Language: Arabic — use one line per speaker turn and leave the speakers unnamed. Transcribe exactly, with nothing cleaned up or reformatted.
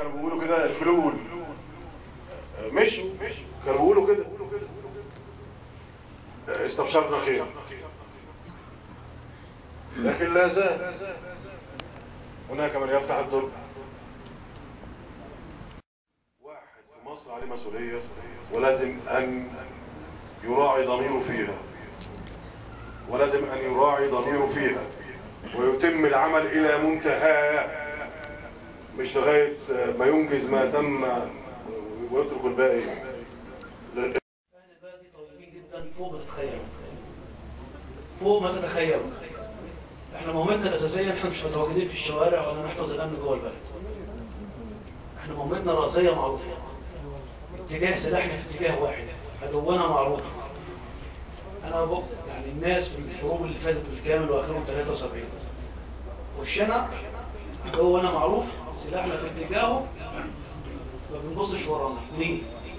كانوا بيقولوا كده الفلول مشوا كانوا بيقولوا كده استبشرنا خير، لكن لا زال هناك من يفتح الدرب. واحد في مصر عليه مسؤولية ولازم أن يراعي ضميره فيها، ولازم أن يراعي ضميره فيها ويتم العمل إلى منتهاه، مش لغاية ما ينجز ما تم ويترك الباقي.
اهل البلد طيبين جدا فوق ما تتخيلوا، فوق ما تتخيلوا. احنا مهمتنا الاساسيه احنا مش متواجدين في الشوارع ولا نحفظ الامن جوه البلد. احنا مهمتنا الرئيسيه معروفه، اتجاه سلاحنا في اتجاه واحد، عدونا معروف. انا بق يعني الناس في الحروب اللي فاتت بالكامل واخرهم ثلاثة وسبعين وشنا جوانا معروف، سلاحنا في اتجاهه ما بنبصش ورانا. ليه؟